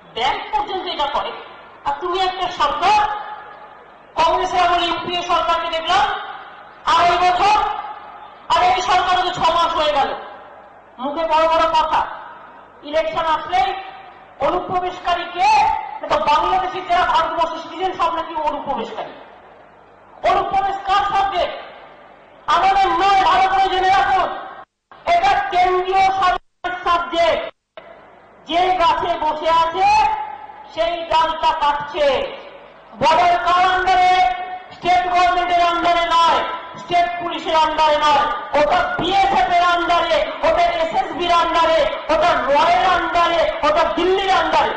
Bank পর্যন্ত এটা করে। আর তুমি একটা সরকার, কংগ্রেসের আমলে ইউপিএ সরকারকে দেখলাম 2.5 বছর, আর এই সরকারও তো 6 মাস হয়ে গেল, মুখে বড় বড় কথা। ইলেকশন আসলে অনুপ্রবেশকারী কে? বাংলাদেশের যারা ভারতবর্ষের সিটিজেন সব নাকি অনুপ্রবেশকারী। অনুপ্রবেশ কার সাবজেক্ট? আমাদের নয়, ভালো করে জেনে রাখুন, এটা কেন্দ্রীয় সরকারের সাবজেক্ট। যে গাছে বসে আছে সেই ডালটা কাটছে। বর্ডার কার আন্ডারে? স্টেট গভর্নমেন্টের আন্ডারে নয়, স্টেট পুলিশের আন্ডারে নয়, ওটা বিএসএফ এর আন্ডারে, ওটা এসএসবির আন্ডারে, ওটা রয়ের আন্ডারে, ওটা দিল্লির আন্ডারে।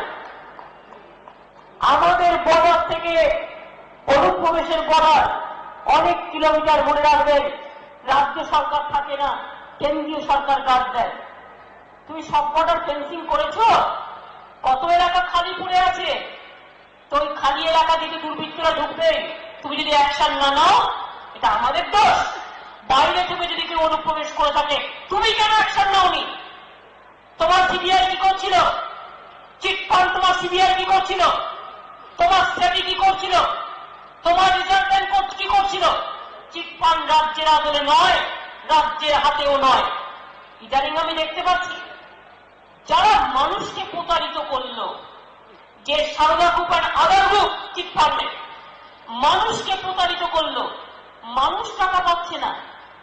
আমাদের বর্ডার থেকে অনুপ্রবেশের বর্ডার অনেক কিলোমিটার। মনে রাখবেন, রাজ্য সরকার থাকে না, কেন্দ্রীয় সরকার গার্ড দেয়। তুমি সব বর্ডার ফেন্সিং করেছো? কত এলাকা খালি পড়ে আছে? তো ওই খালি এলাকা থেকে দুর্বৃত্তরা ঢুকবে, তুমি যদি অ্যাকশন না নাও, এটা আমাদের দোষ। বাইরে থেকে যদি কেউ অনুপ্রবেশ করে থাকে, তুমি কেন অ্যাকশন নাওনি? তোমার সিবিআই কি করছিল? চিটফান্ড তোমার সিবিআই কি করছিল? তোমার সেবি কি করছিল? তোমার রিজার্ভ ব্যাংক কি করছিল? চিটফান্ড রাজ্যের আদলে নয়, রাজ্যের হাতেও নয়। ইদানিং আমি দেখতে পাচ্ছি যারা মানুষকে প্রতারিত করলো, যে সারদা গ্রুপ আর আদার গ্রুপ চিটফান্ডে মানুষকে প্রতারিত করলো, মানুষ টাকা পাচ্ছে না।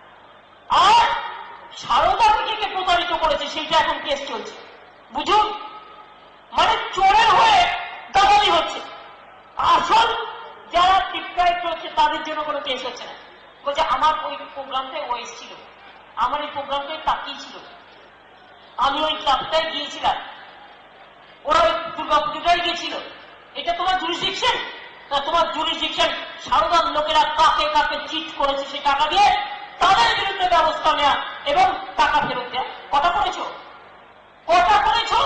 আর সারদা থেকে প্রতারিত করেছে, সেইটা এখন কেস চলছে। বুঝুন, মানে চোরের হয়ে দালালি হচ্ছে। আসল যারা টিপকাই চলছে তাদের জন্য কোনো কেস হচ্ছে না। বলছে আমার ওই প্রোগ্রামটাই ও এসেছিল, আমার এই প্রোগ্রামটাই তাকিয়েছিল, আমি ওই ক্লাবটায় গিয়েছিলাম, ওরা ওই দুর্গাপুজোটাই গিয়েছিল। এটা তোমার জুরিসডিকশন না? তোমার জুরিসডিকশন সারদার লোকেরা কাকে কাকে চিট করেছে সে টাকা দিয়ে তাদের বিরুদ্ধে ব্যবস্থা নেওয়া এবং টাকা ফেরত দেওয়া। কটা করেছো? কটা করেছো?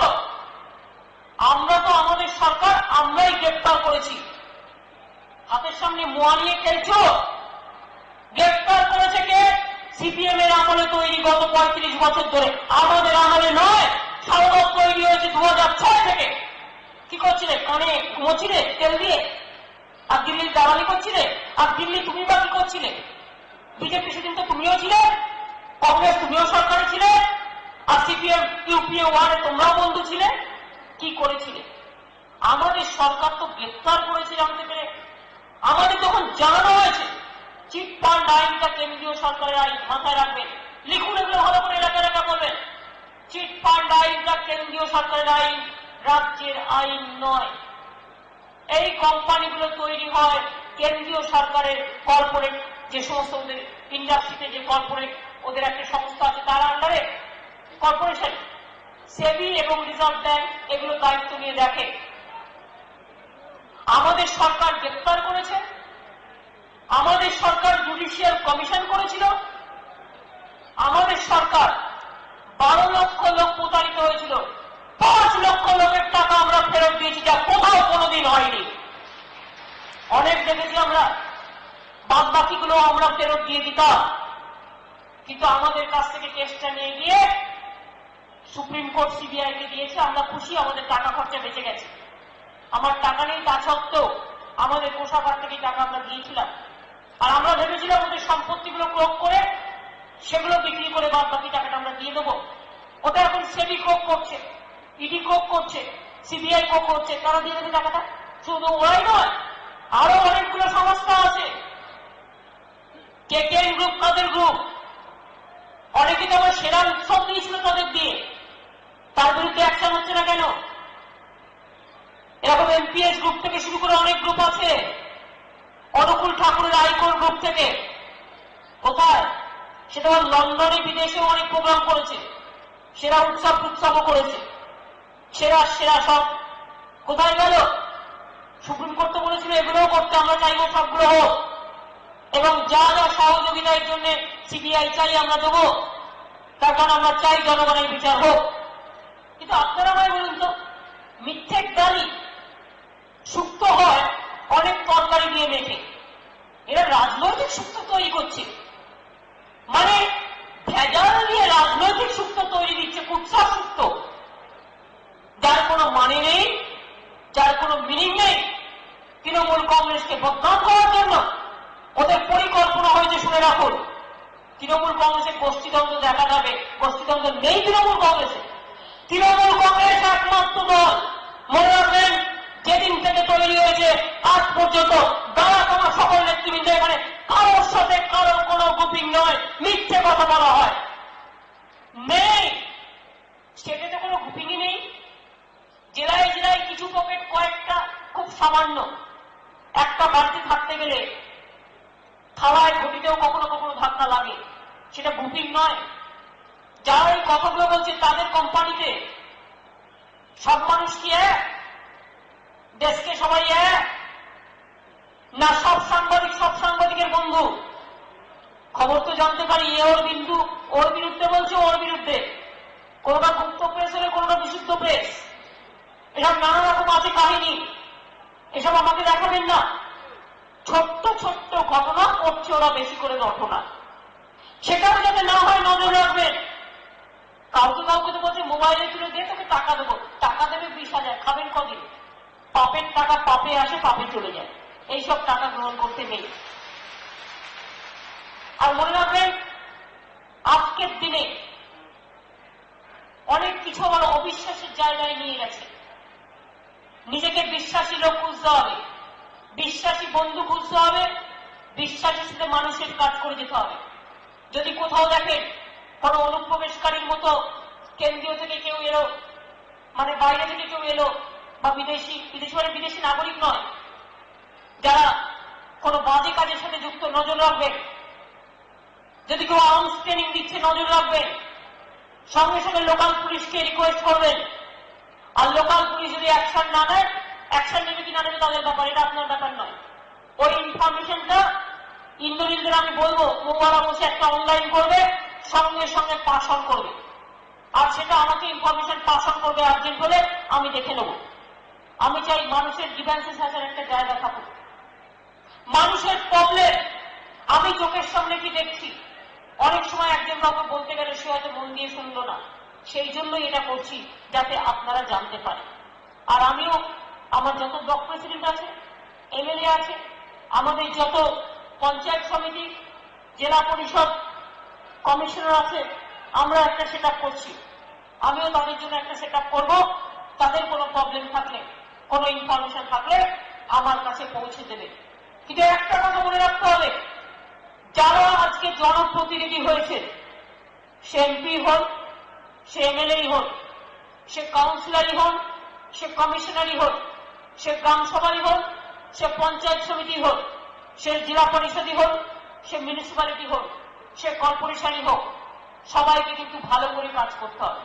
আমরা তো আমাদের সরকার আমরাই গ্রেপ্তার করেছি। হাতের সামনে মোয়া নিয়ে খেলছো। গ্রেপ্তার করেছে কে? সিপিএম এর আমলে তৈরি, গত 35 বছর ধরে। আমাদের আমলে নয়। সারদা তৈরি হয়েছে 2006 থেকে। কি করছিলে? কানে ঘুমোচ্ছিলে তেল দিয়ে, আর দিল্লির দালালি করছিলে। আর দিল্লি তুমি বা কি করছিলে? বিজেপি সেদিন তো তুমিও ছিলে, কংগ্রেস তুমিও সরকারে ছিলে, আর সিপিএম ইউপিএ 1 তোমরাও বন্ধু ছিলে। কি করেছিলে? আমাদের সরকার তো গ্রেপ্তার করেছে জানতে পেরে। আমাদের যখন জানানো হয়েছে, চিটফান্ড আইনটা কেন্দ্রীয় সরকারের আইন, মাথায় রাখবেন, লিখুন এগুলো ভালো করে, এলাকা এলাকা বলবেন। চিটফান্ড আইনটা কেন্দ্রীয় সরকারের আইন, রাজ্যের আইন নয়। এই কোম্পানিগুলো তৈরি হয় কেন্দ্রীয় সরকারের কর্পোরেট, যে সমস্ত ওদের ইন্ডাস্ট্রিতে যে কর্পোরেট, ওদের একটা সংস্থা আছে তার আন্ডারে কর্পোরেশন। সেবি এবং রিজার্ভ ব্যাংক এগুলো দায়িত্ব নিয়ে দেখে। আমাদের সরকার গ্রেপ্তার করেছে, আমাদের সরকার জুডিশিয়াল কমিশন করেছিল, আমাদের সরকার 12 লক্ষ লোক প্রতারিত হয়েছিল, 5 লক্ষ লোকের টাকা আমরা ফেরত দিয়েছি, যা কোথাও কোনোদিন হয়নি। অনেক দেখেছি আমরা, বাদ বাকিগুলো আমরা ফেরত দিয়ে দিতাম, কিন্তু আমাদের কাছ থেকে কেসটা নিয়ে গিয়ে সুপ্রিম কোর্ট সিবিআই কে দিয়েছে। আমরা খুশি, আমাদের টাকা খরচা বেঁচে গেছে। আমার টাকা নেই তা সত্ত্বেও আমাদের কোষাগার থেকে টাকা আমরা দিয়েছিলাম। আর আমরা ভেবেছিলাম ওদের সম্পত্তিগুলো ক্রোক করে সেগুলো বিক্রি করে বাদ বাকি টাকাটা আমরা দিয়ে দেবো। ওটা এখন সেবি ক্রোক করছে, ইডি ক্রোক করছে, সিবিআই ক্রোক করছে, তারা দিয়ে দেবে টাকাটা। শুধু ওরাই নয়, আরো অনেকগুলো সংস্থা আছে। কেকেএন গ্রুপ তাদের গ্রুপ, অনেকে তো আমার সেরা উৎসব দিয়েছিল তাদের দিয়ে, তার বিরুদ্ধে অ্যাকশন হচ্ছে না কেন? এরকম এমপিএস গ্রুপ থেকে শুরু করে অনেক গ্রুপ আছে, অনুকূল ঠাকুরের আইকোর গ্রুপ থেকে। কোথায়? সেটা লন্ডনে বিদেশেও অনেক প্রোগ্রাম করেছে, সেরা উৎসবও করেছে, সেরা সেরা সব কোথায় গেল? সুপ্রিম কোর্ট তো বলেছিল এগুলোও করতে, আমরা চাইব সবগুলো হোক, এবং যা যা সহযোগিতার জন্য সিবিআই চাই আমরা দেবো, তার কারণ আমরা চাই জনগণের বিচার হোক। কিন্তু আপনারা আমায় বলুন তো, মিথ্যের ডালি শুক্তো হয় অনেক তরকারি দিয়ে মেখে, এরা রাজনৈতিক শুক্তো তৈরি করছে, মানে ভেজাল দিয়ে রাজনৈতিক শুক্তো তৈরি দিচ্ছে, কুৎসা শুক্তো, যার কোনো মানে নেই, যার কোনো মিনিং নেই, তৃণমূল কংগ্রেসকে বদনাম করার জন্য ওদের পরিকল্পনা হয়েছে। শুনে রাখুন, তৃণমূল কংগ্রেসের গোষ্ঠীদ্বন্দ্ব দেখা যাবে, গোষ্ঠীদ্বন্দ্ব নেই তৃণমূল কংগ্রেসে। তৃণমূল কংগ্রেস একমাত্র দল, মনে রাখবেন, যেদিন থেকে তৈরি হয়েছে আজ পর্যন্ত দাঁড়া কমা সকল নেতৃবৃন্দ এখানে কারোর সাথে কারোর কোনো গ্রুপিং নয়, মিথ্যে কথা বলা হয় নেই, সেটাতে কোনো গ্রুপিংই নেই। জেলায় জেলায় কিছু পকেট, কয়েকটা খুব সামান্য। একটা বাড়তি থাকতে গেলে থালায় ঘটিতেও কখনো কখনো ধাক্কা লাগে, সেটা গ্রুপিং নয়। যারা এই কথাগুলো বলছে তাদের কোম্পানিতে সব মানুষ কি এক? দেশকে সবাই এক না? সব সাংবাদিকের বন্ধু? খবর তো জানতে পারি এ ওর বিন্দু ওর বিরুদ্ধে বলছে, ওর বিরুদ্ধে। কোনটা গুপ্ত প্রেস হলে কোনটা বিশুদ্ধ প্রেস, এসব নানা রকম আছে কাহিনী, এসব আমাকে দেখাবেন না। ছোট্ট ছোট্ট ঘটনা করছে ওরা বেশি করে ঘটনা, সেটাও যাতে না হয় নজর রাখবেন। কাউকে কাউকে তো বলছে মোবাইলে তুলে দিয়ে তোকে টাকা দেবো, টাকা দেবে 20,000, খাবেন কদিন? পাপের টাকা পাপে আসে, পাপে চলে যায়, এইসব টাকা গ্রহণ করতে নেই। আর মনে রাখবেন, আজকের দিনে অনেক কিছু আমার অবিশ্বাসের জায়গায় নিয়ে গেছে। নিজেকে বিশ্বাসী লোক খুঁজতে হবে, বিশ্বাসী বন্ধু খুঁজতে হবে, বিশ্বাসের সাথে মানুষের কাজ করে যেতে হবে। যদি কোথাও দেখেন কোনো অনুপ্রবেশকারীর মতো কেন্দ্রীয় থেকে কেউ এলো, মানে বাইরে থেকে কেউ এলো, বা বিদেশি মানে বিদেশি নাগরিক নয়, যারা কোনো বাজে কাজের সাথে যুক্ত, নজর রাখবেন। যদি কেউ আর্মস ট্রেনিং দিচ্ছে, নজর রাখবেন। সঙ্গে সঙ্গে লোকাল পুলিশকে রিকোয়েস্ট করবেন। আর লোকাল পুলিশ যদি অ্যাকশন না নেয়, অ্যাকশন নেবে কি না নেবে তাদের ব্যাপার, এটা আপনার ব্যাপার নয়। ওই ইনফরমেশনটা ইন্দ্রনীলদের আমি বলবো মোবাইলে বসে একটা অনলাইন করবে, সঙ্গে সঙ্গে পাস অন করবে। আর সেটা আমাকে ইনফরমেশন পাস অন করবে আর্জেন্ট হলে, আমি দেখে নেব। আমি চাই মানুষের ডিফেন্সেস আসার একটা জায়গা থাকুক। মানুষের প্রবলেম আমি চোখের সামনে কি দেখছি, অনেক সময় একজন কাউকে বলতে গেলে সে হয়তো মন দিয়ে শুনলো না, সেই জন্যই এটা করছি যাতে আপনারা জানতে পারেন। আর আমিও আমার যত ব্লক প্রেসিডেন্ট আছে, এমএলএ আছে, আমাদের যত পঞ্চায়েত সমিতি, জেলা পরিষদ কমিশনার আছে, আমরা একটা সেট আপ করছি। আমিও তাদের জন্য একটা সেট আপ করবো। তাদের কোনো প্রবলেম থাকলে, কোনো ইনফরমেশন থাকলে আমার কাছে পৌঁছে দেবে। কিন্তু একটা কথা মনে রাখতে হবে, যারা আজকে জনপ্রতিনিধি হয়েছে, সে এমপি হন, সে এমএলএ হন, সে কাউন্সিলরই হন, সে কমিশনারই হন, সে গ্রাম সভাই হন, সে পঞ্চায়েত সমিতি হোক, সে জেলা পরিষদই হোক, সে মিউনিসিপ্যালিটি হোক, সে কর্পোরেশনই হোক, সবাইকে কিন্তু ভালো করে কাজ করতে হবে।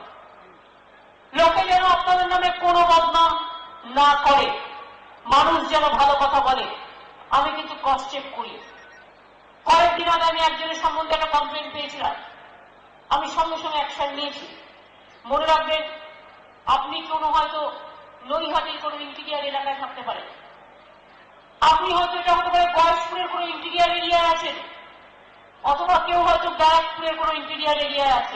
লোকে যেন আপনাদের নামে কোনো বদনাম না করে, মানুষ যেন ভালো কথা বলে। আমি কিন্তু ক্রস চেক করি। কয়েকদিন আগে আমি একজনের সম্বন্ধে একটা কমপ্লেন পেয়েছিলাম, আমি সঙ্গে সঙ্গে অ্যাকশন নিয়েছি। মনে রাখবেন, আপনি কোনো হয়তো নৈহাটির কোনো ইন্টিরিয়ার এলাকায় থাকতে পারেন, আপনি হয়তো এটা হতে পারে গয়েশপুরের কোনো ইন্টিরিয়ার এরিয়ায় আছেন, অথবা কেউ হয়তো ব্যারাকপুরের কোনো ইন্টিরিয়ার এরিয়ায় আছে,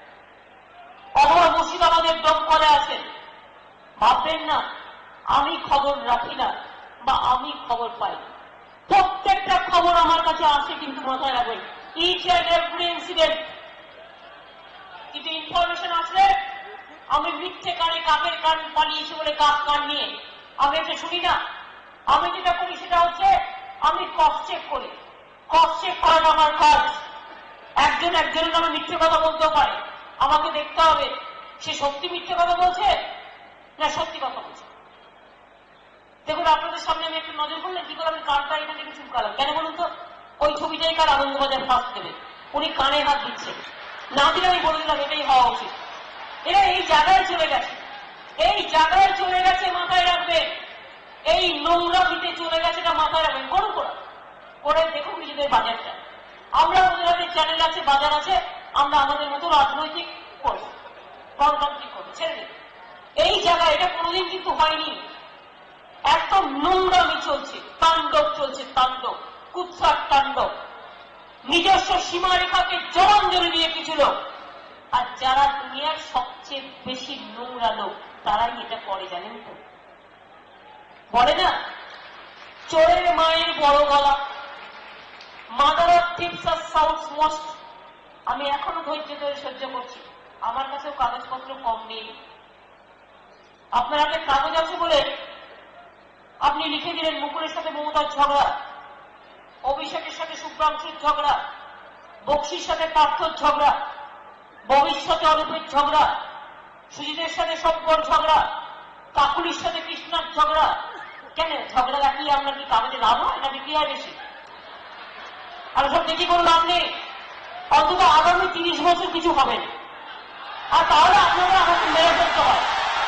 অথবা মুর্শিদাবাদের দমকলে আছেন। ভাববেন না আমি খবর রাখি না বা আমি খবর পাই, প্রত্যেকটা খবর আমার কাছে আসে, কিন্তু মাথায় রাখবেন ইচ অ্যান্ড এভরি ইনসিডেন্ট। কিন্তু ইনফরমেশন আসলে আমি মিথ্যে কানে কাকের কান পালিয়েছি বলে কাক কান নিয়ে আমি এটা শুনি না। আমি যেটা করি সেটা হচ্ছে আমি ক্রস চেক করি। ক্রস চেক করাটা আমার কাজ। একজন একজনের নামে মিথ্যে কথা বলতেও পারে, আমাকে দেখতে হবে সে সত্যি মিথ্যে কথা বলছে না সত্যি কথা বলছে। দেখুন, আপনাদের সামনে আমি একটু নজর করলে কি করে আমি কানটা এখান থেকে চুপকালাম, কেন বলুন তো? ওই ছবিটাই কার আনন্দবাজার ফার্স্ট দেবে, উনি কানে হাত দিচ্ছে, না দিলে আমি বলে দিলাম এটাই হওয়া উচিত। এরা এই জায়গায় চলে গেছে, এই জায়গায় চলে গেছে, মাথায় রাখবেন। এই নোংরা দিতে চলে গেছে, এটা মাথায় রাখবেন। করুন করে দেখুন নিজেদের বাজারটা। আমরা আমাদের চ্যানেল আছে, বাজার আছে, আমরা আমাদের মতো রাজনৈতিক করবো, গণতান্ত্রিক করবো, ছেড়ে দেব। এই জায়গায় এটা কোনোদিন কিন্তু হয়নি। একদম নোংরামি চলছে, তাণ্ডব চলছে, তাণ্ডব, কুৎসার তাণ্ডব। নিজস্ব সীমারেখাকে জলাঞ্জলি দিয়ে কিছু লোক, আর যারা দুনিয়ার সবচেয়ে বেশি নোংরা লোক তারাই এটা করে, জানেন তো? বলে না, চোরের মায়ের বড় গলা, mother of thieves are sounds most. আমি এখনো ধৈর্য ধরে সহ্য করছি, আমার কাছেও কাগজপত্র কম নেই। আপনার হাতে কাগজ আছে বলে আপনি লিখে দিলেন মুকুলের সাথে মমতার ঝগড়া, অভিষেকের সাথে শুভ্রাংশুর ঝগড়া, বক্সির সাথে পার্থর ঝগড়া, ভবিষ্যতে অরূপের ঝগড়া, সুজিতের সাথে সব্যর ঝগড়া, কাকুলির সাথে কৃষ্ণার ঝগড়া। কেন ঝগড়া রাখলে আপনার কি কাগজে লাভ হয় না বিক্রি হয় বেশি? আর সব দেখি কোনো লাভ নেই। অন্তত আগামী 30 বছর কিছু হবে না, আর তাহলে আপনারা আমাকে মেরে ফেলতে হয়,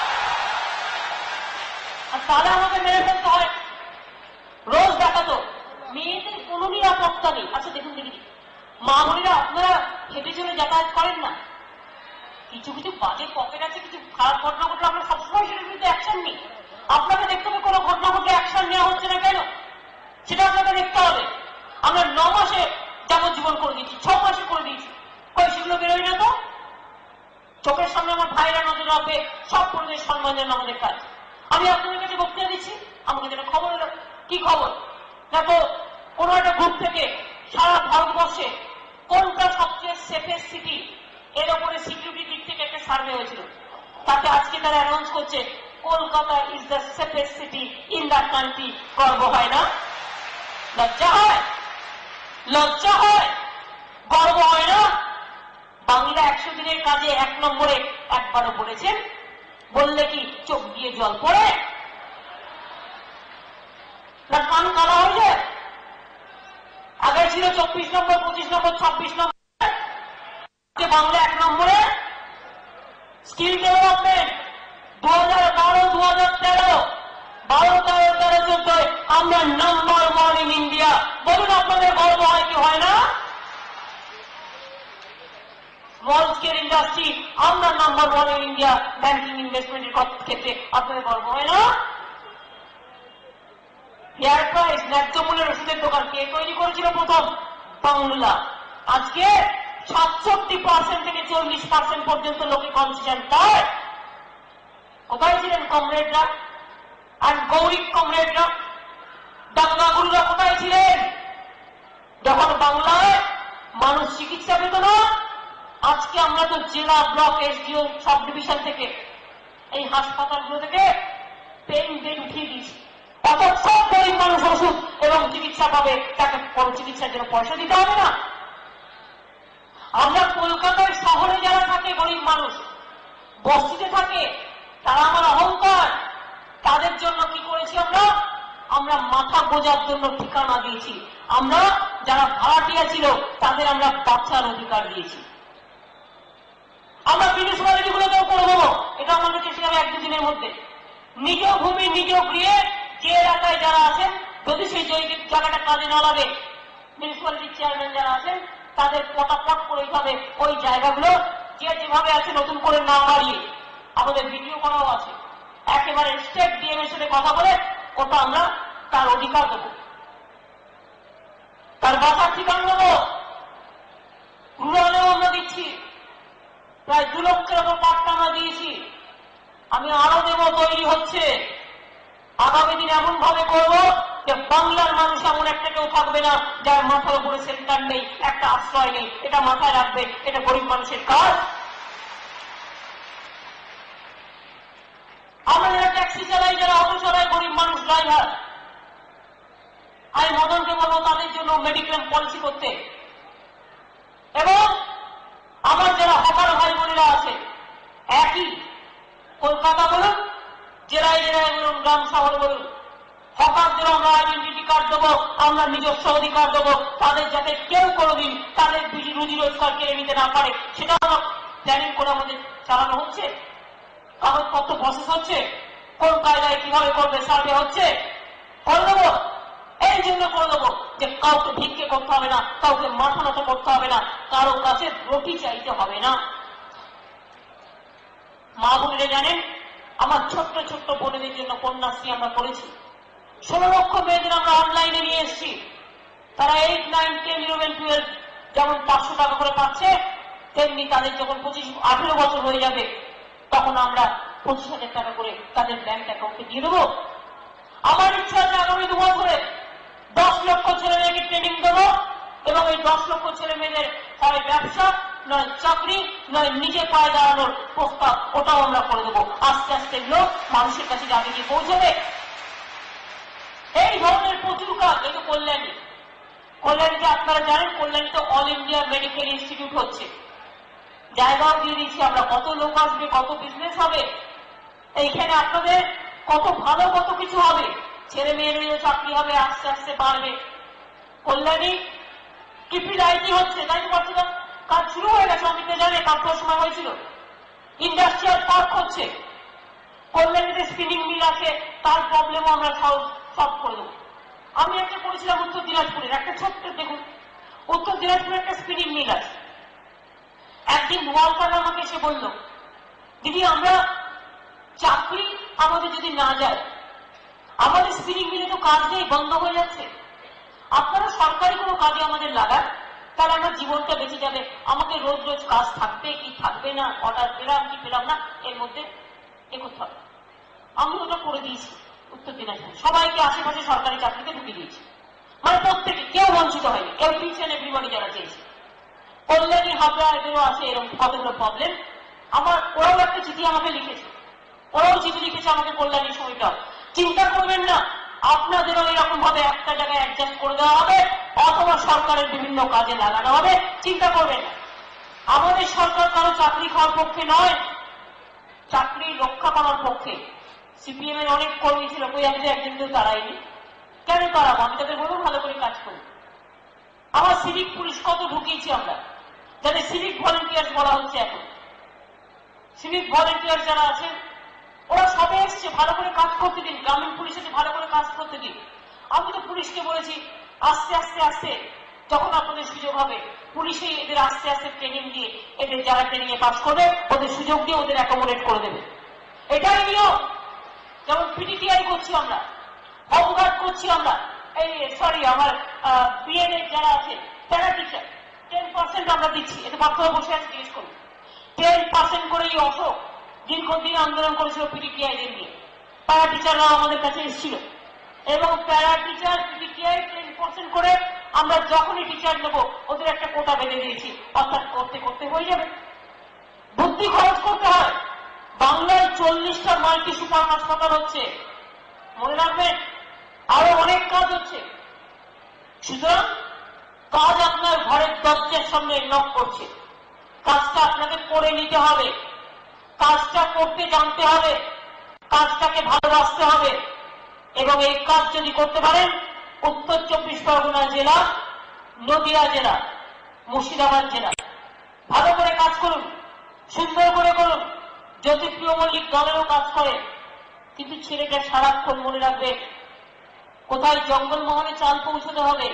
রোজ দেখাতো মেয়েদের কোনো নিরাপত্তা নেই। আচ্ছা দেখুন দেখি, মা বোনেরা আপনারা হেঁটে চলে যাতায়াত করেন না? কিছু কিছু বাজে পকেট আছে, কিছু খারাপ ঘটনা ঘটলে আমরা সবসময় সেটার বিরুদ্ধে অ্যাকশন নিই। আপনাকে দেখতে হবে কোনো ঘটনা ঘটলে অ্যাকশন নেওয়া হচ্ছে না কেন, সেটা আপনাকে দেখতে হবে। আমরা 9 মাসে যাবজ্জীবন করে দিয়েছি, 6 মাসে করে দিয়েছি, কই সেগুলো বেরোয় না তো? চোখের সামনে আমার ভাইরা নজর রাখবে, সব পরিবেশ সম্মান জানানো আমাদের কাজ। আমি আপনাদের কাছে বক্তৃতা দিচ্ছি, আমাকে যেটা খবর এলো, কি খবর? দেখো কোন একটা গ্রুপ থেকে সারা ভারতবর্ষে কোনটা সবচেয়ে সেফেস্ট সিটি, এর উপরে সিকিউরিটি দিক থেকে একটা সার্ভে হয়েছিল। তাতে আজকে তারা অ্যানাউন্স করছে Kolkata is the safest city in the country. গর্ব হয় না? লজ্জা হয়? লজ্জা হয়? গর্ব হয় না? বাংলা 100 দিনের কাজে 1 নম্বরে একবারও বলেছেন? বললে কি চোখ দিয়ে জল পড়ে না কান কালা হয়ে যায়? আগে ছিল 24 নম্বর, 25 নম্বর, 26 নম্বর, বাংলা 1 নম্বরে। স্কিল ডেভেলপমেন্ট 2012, 2013, 12, 13, 14 আমরা নাম্বার 1 ইন ইন্ডিয়া। বলুন আপনাদের গর্ব হয় কি হয় না? স্মল স্কেল ইন্ডাস্ট্রি আমরা নাম্বার 1 ইন ইন্ডিয়া। ব্যাংকিং ইনভেস্টমেন্টের ক্ষেত্রে আপনাদের গর্ব হয় না? ফেয়ার প্রাইস, ন্যায্য মূল্যের ওষুধের দোকান কে তৈরি করেছিল প্রথম? বাংলা। আজকে 67% থেকে 40% পর্যন্ত লোকে কনসেশন পায়। কোথায় ছিলেন কমরেডরা আর গৌরিক কমরেডরা? দাঙ্গা গুরুরা কোথায় ছিলেন যখন বাংলায় মানুষ চিকিৎসা পেত না? আজকে আমরা তো জেলা, ব্লক, এসডিও, সাব ডিভিশন থেকে এই হাসপাতালগুলো থেকে পেইন বেড উঠিয়ে দিয়েছি। অর্থাৎ সব গরিব মানুষ ওষুধ এবং চিকিৎসা পাবে, তাকে চিকিৎসার জন্য পয়সা দিতে হবে না। আমরা কলকাতার শহরে যারা থাকে গরিব মানুষ, বস্তিতে থাকে, তারা আমার অহংকার। তাদের জন্য কি করেছি আমরা? আমরা মাথা গোজার জন্য ঠিকানা দিয়েছি। আমরা যারা ভাড়াটিয়া ছিল তাদের আমরা বাচ্চার অধিকার দিয়েছি। আমরা মিউনিসিপ্যালিটিগুলোকেও করে দেবো, এটা আমাদের চেষ্টা হবে 1-2 দিনের মধ্যে। নিজ ভূমি নিজ গৃহে যে এলাকায় যারা আছেন, যদি সেই জায়গাটা কাজে না লাগে, মিউনিসিপ্যালিটির চেয়ারম্যান যারা আছেন তাদের পটাপট করে দিতে ওই জায়গাগুলো যে যেভাবে আছে নতুন করে না বাড়িয়ে। আমাদের ভিডিও করাও আছে, একেবারে স্টেট ডিএম এর সাথে কথা বলে ওটা আমরা তার অধিকার দেবো, তার বাসার ঠিকানা দেবো। রুরালেও আমরা দিচ্ছি, প্রায় 2 লক্ষের ওপর পাট্টা আমরা দিয়েছি। আমি আরো দেবো, তৈরি হচ্ছে। আগামী দিন এমন ভাবে করবো যে বাংলার মানুষ এমন একটা কেউ থাকবে না যার মাথার উপরে সেন্টার নেই, একটা আশ্রয় নেই। এটা মাথায় রাখবে, এটা গরিব মানুষের কাজ। আমরা যারা ট্যাক্সি চালাই, যারা অটো চালাই, গরিব মানুষ ড্রাইভার, আমি মদনকে বলবো তাদের জন্য মেডিক্লেম পলিসি করতে। এবং আমার যারা হকার ভাই বোনেরা আছে, একই কলকাতা বলুন, জেলায় জেলায় বলুন, গ্রাম শহর বলুন, হকারদের আমরা আইডেন্টিটি কার্ড দেবো, আমরা নিজস্ব অধিকার দেবো। তাদের যাতে কেউ কোনোদিন তাদের রুজি রোজগার কেড়ে নিতে না পারে, সেটা আমরা প্ল্যানিং করে আমাদের চালানো হচ্ছে। কাগজপত্র প্রসেস হচ্ছে, কোন কায়দায় কিভাবে করবে সার্ভে হচ্ছে, করে দেবো। এই জন্য করে দেবো যে কাউকে ভিক্ষে করতে হবে না, কাউকে মাথা নত করতে হবে না, কারো কাছে রুটি চাইতে হবে না। মা বোনেরা জানেন, আমার ছোট্ট ছোট্ট বোনেদের জন্য কন্যাশ্রী আমরা করেছি। 16 লক্ষ মেয়েদের আমরা অনলাইনে নিয়ে এসেছি। তারা 8, 9, 10, 11, 12 যেমন 500 টাকা করে পাচ্ছে, তেমনি তাদের যখন 18 বছর হয়ে যাবে তখন আমরা 25,000 টাকা করে তাদের ব্যাংক অ্যাকাউন্টে দিয়ে দেবো। আমার ইচ্ছা আছে আগামী 2 বছরে 10 লক্ষ ছেলে মেয়েকে ট্রেনিং দেবো এবং এই 10 লক্ষ ছেলে মেয়েদের হয় ব্যবসা, নয় চাকরি, নয় নিজে পায়ে দাঁড়ানোর প্রস্তাব, ওটাও আমরা করে দেবো। আস্তে আস্তে এগুলো মানুষের কাছে যাবে, গিয়ে পৌঁছবে। এই ধরনের প্রচুর কাজ। এই তো কল্যাণীতে আপনারা জানেন, কল্যাণীতে অল ইন্ডিয়া মেডিকেল ইনস্টিটিউট হচ্ছে, জায়গাও দিয়ে দিচ্ছি আমরা। কত লোক আসবে, কত বিজনেস হবে এইখানে, আপনাদের কত ভালো কত কিছু হবে, ছেলে মেয়েদেরও চাকরি হবে, আস্তে আস্তে বাড়বে। কল্যাণী আইটি হচ্ছে, তাই তো বাচ্চারা কাজ শুরু হয়ে গেছে, অমিতে জানে কাজ করার সময় হয়েছিল। ইন্ডাস্ট্রিয়াল পার্ক হচ্ছে, কল্যাণীতে স্পিনিং মিল আছে, তার প্রবলেমও আমরা সলভ করে দেবো। আমি একটা করেছিলাম উত্তর দিনাজপুরের, একটা ছোট্ট দেখুন, উত্তর দিনাজপুরের একটা স্পিনিং মিল আছে। একদিন ওয়ার্কার আমাকে এসে বলল, দিদি আমরা চাকরি আমাদের যদি না যায়, আমাদের স্পিনিং মিলে তো কাজ নেই, বন্ধ হয়ে যাচ্ছে, আপনারা সরকারি কোনো কাজে আমাদের লাগান, তাহলে আমার জীবনটা বেঁচে যাবে। আমাকে রোজ রোজ কাজ থাকবে কি থাকবে না, অর্ডার পেলাম কি পেলাম না, এর মধ্যে এ করতে হবে। আমি ওটা করে দিয়েছি উত্তর দিনাজপুর, সবাইকে আশেপাশে সরকারি চাকরিতে ঢুকিয়ে দিয়েছি, মানে প্রত্যেকে, কেউ বঞ্চিত হয়নি, এভরিবডি যারা চেয়েছে। কল্যাণী হাবড়া এদেরও আছে এরকম কতগুলো প্রবলেম। ওরাও একটা চিঠি আমাকে লিখেছে, আমাকে কল্যাণীর সময়টা চিন্তা করবেন না, আপনাদেরও এরকম ভাবে একটা জায়গায় অ্যাডজাস্ট করে দেওয়া হবে, অথবা সরকারের বিভিন্ন কাজে লাগানো হবে, চিন্তা করবেন না। আমাদের সরকার কারো চাকরি খাওয়ার পক্ষে নয়, চাকরি রক্ষা করার পক্ষে। সিপিএম এর অনেক কর্মী ছিল, কই আমি তো একদিন কেউ তাড়াইনি, কেন তাড়াবো? আমি তাদের বলবো ভালো করে কাজ করি। আমার সিভিক পুলিশ কত ঢুকিয়েছি আমরা, যাদের সিভিক ভলেন্টিয়ার্স বলা হচ্ছে এখন। সিভিক ভলেন্টিয়ার যারা আছেন ওরা সবে এসছে, ভালো করে কাজ করতে দিন, গ্রামীণ পুলিশকে ভালো করে কাজ করতে দিন। আমি তো পুলিশকে বলেছি আস্তে আস্তে আস্তে যখন আপনাদের সুযোগ হবে, পুলিশে এদের আস্তে আস্তে ট্রেনিং দিয়ে, এদের যারা ট্রেনিং এ পাস করবে ওদের সুযোগ দিয়ে ওদের অ্যাকোমোডেট করে দেবে, এটাই নিয়ম। যেমন পিটিটিআই করছি আমরা, হোমগার্ড করছি আমরা, আমার বিএনএ যারা আছে প্যারা টিচার 10% আমরা দিচ্ছি। এতে বাচ্চারা বসে আছে, জিজ্ঞেস করুন। 10% করে এই অশোক দীর্ঘদিন আন্দোলন করেছিল পিটিটিআই নিয়ে, প্যারা টিচাররাও আমাদের কাছে এসেছিল, এবং প্যারা টিচার পিটিটিআই 10% করে আমরা যখনই টিচার নেব ওদের একটা কোটা বেঁধে দিয়েছি, অর্থাৎ করতে করতে হয়ে যাবে। বুদ্ধি খরচ করতে হয়। বাংলায় 40টা মাল্টি সুপার হাসপাতাল হচ্ছে, মনে রাখবেন, আরো অনেক কাজ হচ্ছে। সুতরাং কাজ আপনার ঘরের দরজার সামনে নক করছে, কাজটা আপনাকে করে নিতে হবে, কাজটা করতে জানতে হবে, কাজটাকে ভালোবাসতে হবে, এবং এই কাজ যদি করতে পারেন উত্তর 24 পরগনা জেলা, নদিয়া জেলা, মুর্শিদাবাদ জেলা, ভালো করে কাজ করুন, সুন্দর করে করুন। জ্যোতিপ্রিয় মল্লিক দলেরও কাজ করে, কিন্তু ছেলেটা সারাক্ষণ মনে রাখবে কোথায় জঙ্গলমহলে চাল পৌঁছতে হবে,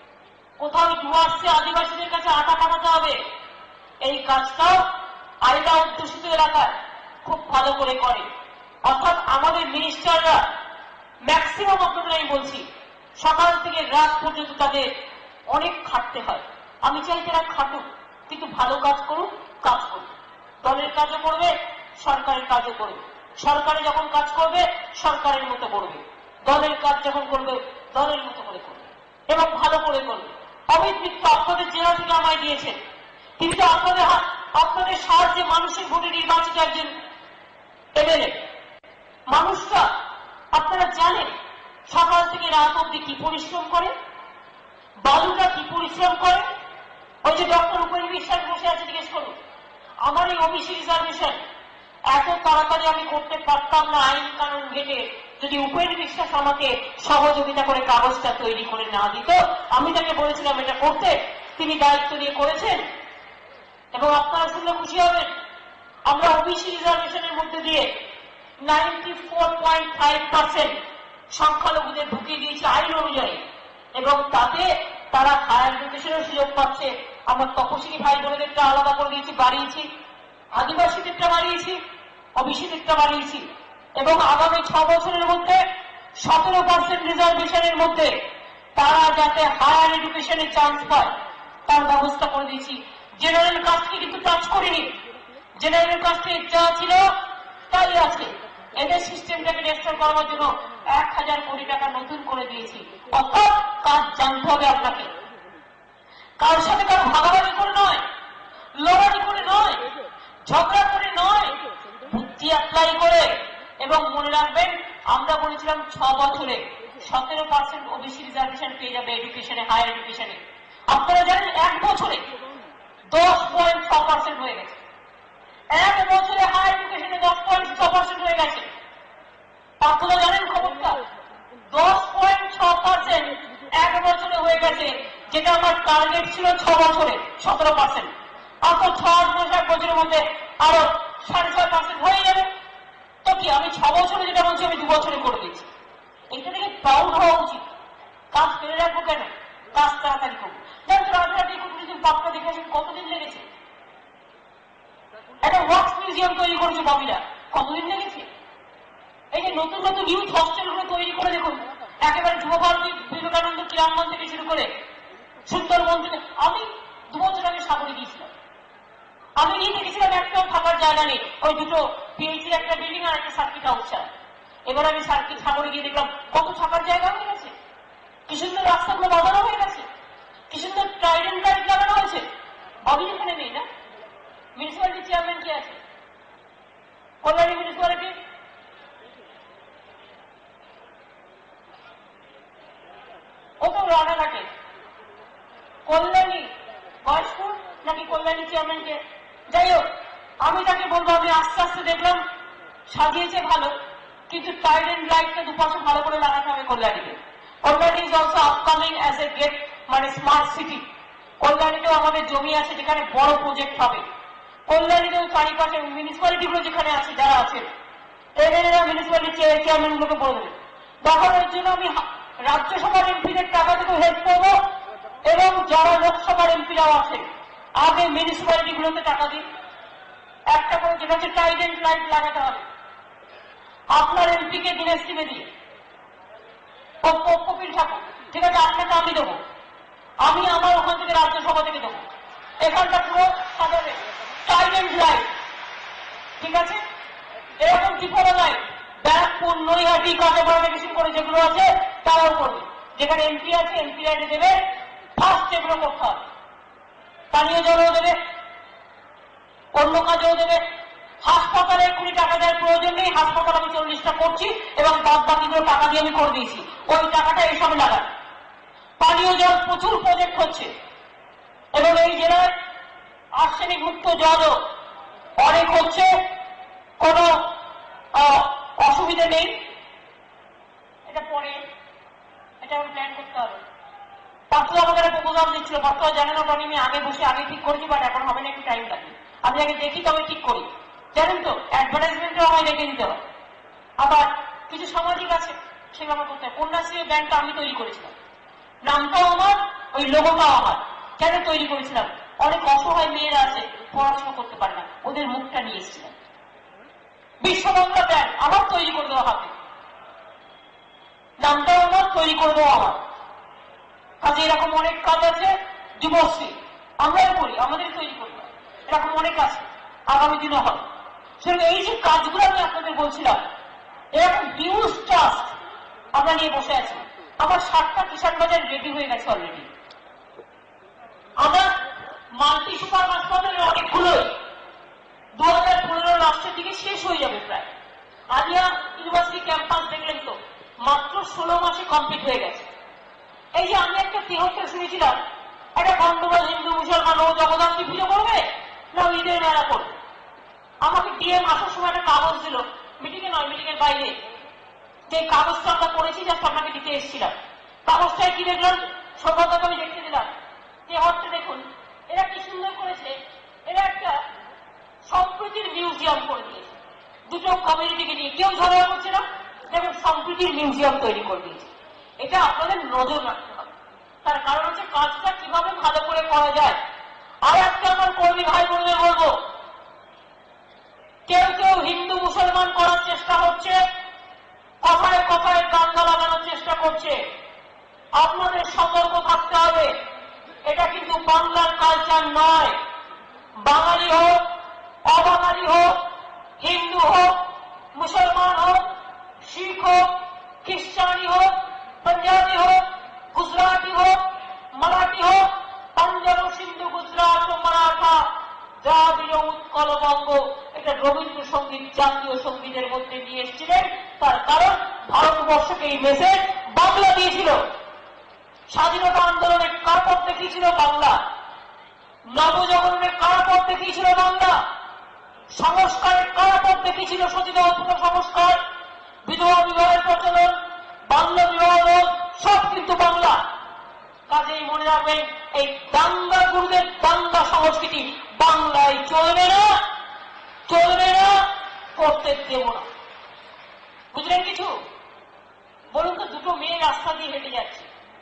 কোথাও ডুয়ার্সে আদিবাসীদের কাছে আটা পাঠাতে হবে। এই কাজটাও আইলা অধ্যুষিত এলাকায় খুব ভালো করে করে। অর্থাৎ আমাদের মিনিস্টাররা ম্যাক্সিমাম, আপনাদের আমি বলছি, সকাল থেকে রাত পর্যন্ত তাদের অনেক খাটতে হয়। আমি চাই তারা খাটুক, কিন্তু ভালো কাজ করুক, কাজ করুক। দলের কাজও করবে, সরকারের কাজও করবে। সরকারে যখন কাজ করবে সরকারের মতো করবে, দলের কাজ যখন করবে দলের মতো করে করবে, এবং ভালো করে করবে। অমিত মিত্র আপনাদের জেলা থেকে আমায় দিয়েছেন, তিনি তো আপনাদের সাহায্যে মানুষের ভোটে নির্বাচিত একজন এমএলএ। মানুষটা আপনারা জানেন সকাল থেকে রাত অব্দি কি পরিশ্রম করে, বালুটা কি পরিশ্রম করে। ওই যে ডক্টর উপেন বিশ্বাস বসে আছে, জিজ্ঞেস করুন। আমার এই ওবিসি রিজার্ভেশন এত তাড়াতাড়ি আমি করতে পারতাম না আইন কানুন ঘেটে, যদি উপেন বিশ্বাস আমাকে সহযোগিতা করে কাগজটা তৈরি করে না দিত। আমি তাকে বলেছিলাম এটা করতে, তিনি দায়িত্ব নিয়ে করেছেন, এবং আপনারা শুনলে খুশি হবেন। আমরা ওবিসি রিজার্ভেশনের মধ্যে দিয়ে 94.5% সংখ্যালঘুদের ঢুকিয়ে দিয়েছি আইন অনুযায়ী, এবং তাতে তারা হায়ার এডুকেশনের সুযোগ পাচ্ছে। আমার তপশিলি ভাই বোনেদেরটা আলাদা করে দিয়েছি, বাড়িয়েছি, আদিবাসীদেরটা বাড়িয়েছি, ওবিসিদেরটা বাড়িয়েছি, এবং আগামী 6 বছরের মধ্যে 17% রিজার্ভেশনের মধ্যে তারা যাতে হায়ার এডুকেশনে চান্স পায় তার ব্যবস্থা করে দিয়েছি। জেনারেল কাস্টকে কিন্তু টাচ করিনি, জেনারেল কাস্টে যা ছিল তাই আছে, এদের সিস্টেমটাকে রেস্টোর করার জন্য 1000 কোটি টাকা নতুন করে দিয়েছি। অর্থাৎ কাজ জানতে হবে আপনাকে, কার সাথে কারো ভাগাভাগি করে নয়, লড়াই করে নয়, ঝগড়া করে নয়, বুদ্ধি অ্যাপ্লাই করে। এবং মনে রাখবেন, আমরা বলেছিলাম 6 বছরে 17% ওবিসি রিজার্ভেশন পেয়ে যাবে এডুকেশনে, হায়ার এডুকেশনে। আপনারা জানেন 1 বছরে 10.6% হয়ে গেছে। 1 বছরে হায়ার এডুকেশনে 10.6% হয়ে গেছে। আপনারা জানেন খবরটা? 10.6% 1 বছরে হয়ে গেছে, যেটা আমার টার্গেট ছিল 6 বছরে 17%। আপনার 6 মাস 1 বছরের মধ্যে আরো 6.5% হয়ে যাবে। তো কি আমি 6 বছরে যেটা বলছি আমি 2 বছরে করে দিচ্ছি। এইটা থেকে প্রাউড হওয়া উচিত। কাজ ফেলে রাখবো কেন? কাজ তাড়াতাড়ি করবো। যেমন রাজনীতি কমিউনিজম পাপটা দেখে আসেন কতদিন লেগেছে। একটা ওয়ার্কস মিউজিয়াম তৈরি করেছে ববিরা, কতদিন লেগেছে। এই যে নতুন নতুন ইউথ হস্টেলগুলো তৈরি করে দেখুন, একেবারে যুবভারতী বিবেকানন্দ ক্রীড়াঙ্গন থেকে শুরু করে সুন্দরবন থেকে। আমি 2 বছর আগে সাগরে গিয়েছিলাম, আমি গিয়ে দেখেছিলাম একটাও থাকার জায়গা নেই। ওই দুটো পিএইচসির একটা বিল্ডিং আর একটা সার্কিট হাউস ছাড়া। এবার আমি সার্কিট সাগরে গিয়ে দেখলাম কত থাকার জায়গা হয়ে গেছে, কি সুন্দর রাস্তাগুলো বাঁধানো হয়ে গেছে, কি সুন্দর ট্রাইডেন্ট লাইট লাগানো হয়েছে। আমি এখানে নেই না। মিউনিসিপ্যালিটি চেয়ারম্যান কে আছে? কল্যাণী মিউনিসিপ্যালিটি ও তো রানাঘাটে। কল্যাণী বয়স্কুর নাকি কল্যাণী চেয়ারম্যান কে? যাই হোক, আমি তাকে বলবো, আমি আস্তে আস্তে দেখলাম সাজিয়েছে ভালো, কিন্তু ট্রাইডেন্ট লাইটটা দুপাশে ভালো করে লাগাতে হবে কল্যাণীকে। Kalyani is also upcoming as a gate, মানে স্মার্ট সিটি। কল্যাণীতেও আমাদের জমি আছে যেখানে বড় প্রজেক্ট হবে। কল্যাণীতেও চারিপাশে মিউনিসিপ্যালিটিগুলো যেখানে আছে, যারা আছে এরা মিউনিসিপ্যালিটি চেয়ারম্যান গুলোকে বলে দেবে। দেখানোর জন্য আমি রাজ্যসভার এমপিদের টাকা থেকে হেল্প করবো, এবং যারা লোকসভার এমপিরাও আছে আগে মিউনিসিপ্যালিটি গুলোতে টাকা দিন, একটা করে যেটা হচ্ছে ট্রাইডেন্ট লাইট লাগাতে হবে। আপনার এমপিকে দিনের স্কিমে দিয়ে কপিল ঠাকুর, ঠিক আছে, আপনাকে আমি দেবো, আমি আমার ওখান থেকে রাজ্যসভা থেকে দেবো। এখানটা পুরো সাজাবে ট্রাইডেন্ট লাইট, ঠিক আছে। এরকম ত্রিপুরা লাইট ব্যারাকপুর, নৈহাটি, কাঁচাপাড়া থেকে শুরু করে যেগুলো আছে তারাও করবে। যেখানে এমপি আছে এমপি লাইটে দেবে, ফার্স্ট এগুলো করতে হবে। পানীয় জলও দেবে, অন্য কাজেও দেবে। হাসপাতালে 20 টাকা দেওয়ার প্রয়োজন নেই, হাসপাতাল আমি 40টা করছি এবং বাদ বাকিগুলো টাকা দিয়ে আমি করে দিয়েছি। ওই টাকাটা এইসব লাগান। পানীয় জল প্রচুর প্রজেক্ট হচ্ছে, এবং এই জেলায় আর্সেনিক মুক্ত জলও অনেক হচ্ছে, কোনো অসুবিধা নেই। এটা পরে এটা আমি প্ল্যান করতে হবে। পার্থরা আমাকে একটা প্রপোজাল দিচ্ছিল, পার্থরা জানে না, আমি আগে বসে আগে ঠিক করেছি, বাট এখন হবে না, একটু টাইম লাগে। আমি আগে দেখি তবে ঠিক করি, জানেন তো। অ্যাডভার্টাইজমেন্টও আমায় রেখে দিতে হবে। আবার কিছু সামাজিক আছে সেভাবে করতে হয়। কন্যাশ্রী ব্যাংকটা আমি তৈরি করেছিলাম, নামটাও আমার, ওই লোগোটাও আমার। কেন তৈরি করেছিলাম? অনেক অসহায় মেয়েরা আছে, পড়াশোনা করতে পারে না, ওদের মুখটা নিয়ে এসেছিলাম। বিশ্ববাংলা ব্যাংক আমার তৈরি করে দেওয়া হবে, নামটাও আমার, তৈরি করে দেওয়া আমার। কাজে এরকম অনেক কাজ আছে। যুবশ্রী আমরাই করি, আমাদের তৈরি করি, এরকম অনেক আছে, আগামী দিনে হবে। সুতরাং এই যে কাজগুলো আমি আপনাদের বলছিলাম, এরকম হিউজ ট্রাস্ট আমরা নিয়ে বসে আছি। আমার 7টা কিষাণ বাজার রেডি হয়ে গেছে অলরেডি। আমার মাল্টি সুপার হাসপাতালের অনেকগুলোই 2015 লাস্টের দিকে শেষ হয়ে যাবে প্রায়। আলিয়া ইউনিভার্সিটি ক্যাম্পাস দেখলেন তো, মাত্র 16 মাসে কমপ্লিট হয়ে গেছে। এই যে আমি একটা তিহত্তর শুনেছিলাম, একটা গন্ডগোল হিন্দু মুসলমান ও জগদ্ধাত্রী পুজো করবে না ঈদের মেলা করবে। আমাকে ডিএম আসার সময় একটা কাগজ দিল, মিটিং এ নয়, মিটিং এর বাইরে, যে কাগজটা আমরা করেছি জাস্ট আপনাকে দিতে এসেছিলাম। কাগজটায় কি দেখলাম, সৌভাগ্যকে আমি দেখতে দিলাম যে হচ্ছে দেখুন এরা কি সুন্দর করেছে, এরা একটা সম্প্রীতির মিউজিয়াম করে দিয়েছে। দুটো কমিউনিটিকে নিয়ে কেউ ঝগড়া করছে না, যেমন সম্প্রীতির মিউজিয়াম তৈরি করে দিয়েছে। এটা আপনাদের নজর রাখতে হবে। তার কারণ হচ্ছে কাজটা কিভাবে ভালো করে করা যায়। আর একটা আমার কর্মী ভাই বোনদের বলবো, কেউ কেউ হিন্দু মুসলমান করার চেষ্টা হচ্ছে, কথায় কথায় দাঙ্গা লাগানোর চেষ্টা করছে। আপনাদের সতর্ক থাকতে হবে, এটা কিন্তু বাংলার কালচার নয়। বাঙালি হোক, অবাঙালি হোক, হিন্দু হোক, मुसलमान हो, শিখ হোক, খ্রিস্টানি হোক, পাঞ্জাবি হোক, গুজরাটি হোক, মারাঠি হোক, পাঞ্জাব, সিন্ধু, গুজরাট ও মারাঠা, দ্রাবিড়, উৎকল, বঙ্গ, এটা রবীন্দ্রসঙ্গীত জাতীয় সঙ্গীতের মধ্যে নিয়ে এসেছিলেন। তার কারণ ভারতবর্ষকে এই মেসেজ বাংলা দিয়েছিল। স্বাধীনতা আন্দোলনের কার পথ দেখিয়েছিল বাংলা, নবজাগরণের কার পথ দেখিয়েছিল বাংলা, সংস্কারের কার পথ দেখিয়েছিল সতীদাহ সংস্কার, বিধবা বিবাহের প্রচলন, বাল্য বিবাহ রোধ, সব কিন্তু বাংলা। কাজেই মনে রাখবেন, এই দাঙ্গা গুরুদের দাঙ্গা সংস্কৃতি বাংলায় চলবে না, চলবে না, করতে দেব না। বুঝলেন কিছু? বলুন তো, দুটো মেয়ে রাস্তা দিয়ে হেঁটে যাচ্ছে,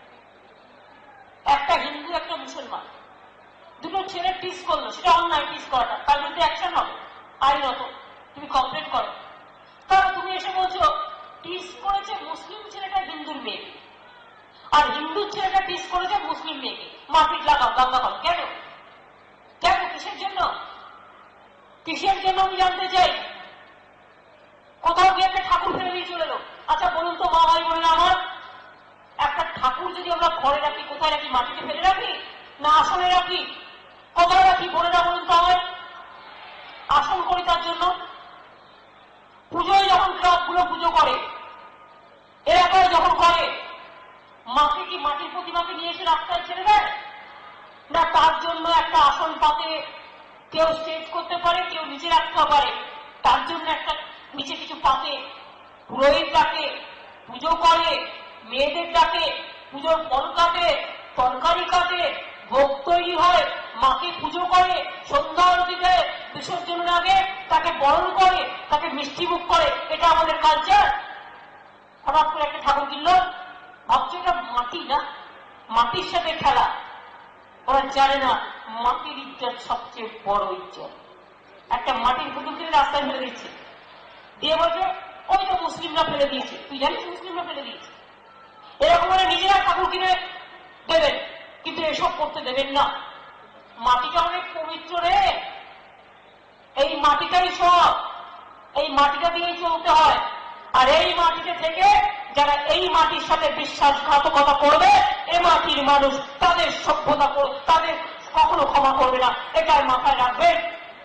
একটা হিন্দু একটা মুসলমান, দুটো ছেলে টিস করলো, সেটা অন্যায় টিস করাটা, তার বিরুদ্ধে অ্যাকশন হবে আইনত, তুমি কমপ্লেন করো। তাহলে তুমি এসে বলছো টিস করেছে মুসলিম ছেলেটা হিন্দুর মেয়েকে, আর হিন্দুর ছেলেটা টিস করেছে মুসলিম মেয়েকে, মারপিট লাগাও, দাঙ্গা করো। কেন? কেন? কিসের জন্য? কিসের জন্য আমি জানতে চাই। কোথাও গিয়ে একটা ঠাকুর ফেলে দিয়ে চলে এলো। আচ্ছা বলুন তো মা ভাই বোনেরা আমার, একটা ঠাকুর যদি আমরা ঘরে রাখি, কোথায় রাখি? মাটিতে ফেলে রাখি না আসনে রাখি? কোথায় রাখি বোনেরা বলুন তো আমার? আসন করি তার জন্য। পুজোয় যখন ক্লাবগুলো পুজো করে, এলাকায় যখন করে, মাকে কি মাটির প্রতিমাকে নিয়ে এসে রাস্তায় ছেড়ে দেয় না? তার জন্য একটা আসন পাতে, কেউ স্টেজ করতে পারে, কেউ নিচে রাখতে পারে, তার জন্য একটা নিচে কিছু পাতে পুরোহিত ডাকে, পুজো করে, মেয়েদের ডাকে, পুজোর ফল কাটে, তরকারি কাটে, ভোগ তৈরি হয়, মাকে পুজো করে, সন্ধ্যা আরতি দেয়, বিসর্জনের আগে তাকে বরণ করে, তাকে মিষ্টি মুখ করে। এটা আমাদের কালচার। হঠাৎ করে একটা ঠাকুর কিনল, ভাবছে এটা মাটি না, মাটির সাথে খেলা। ওরা জানে না মাটির ইজ্জত সবচেয়ে বড় ইজ্জত। একটা মাটির পুতুল কিনে রাস্তায় ফেলে দিচ্ছে, দিয়ে বলছে ওই তো মুসলিমরা ফেলে দিয়েছে। তুই জানিস মুসলিমরা ফেলে দিয়েছে? এরকম করে নিজেরা ঠাকুর কিনে দেবেন, কিন্তু এসব করতে দেবেন না। মাটিটা অনেক পবিত্র রে, এই মাটিটাই সব, এই মাটিটা দিয়েই চলতে হয়। আর এই মাটিতে থেকে যারা এই মাটির সাথে বিশ্বাসঘাতকতা করবে, এ মাটির মানুষ তাদের সভ্যতা তাদের কখনো ক্ষমা করবে না, এটাই মাথায় রাখবেন।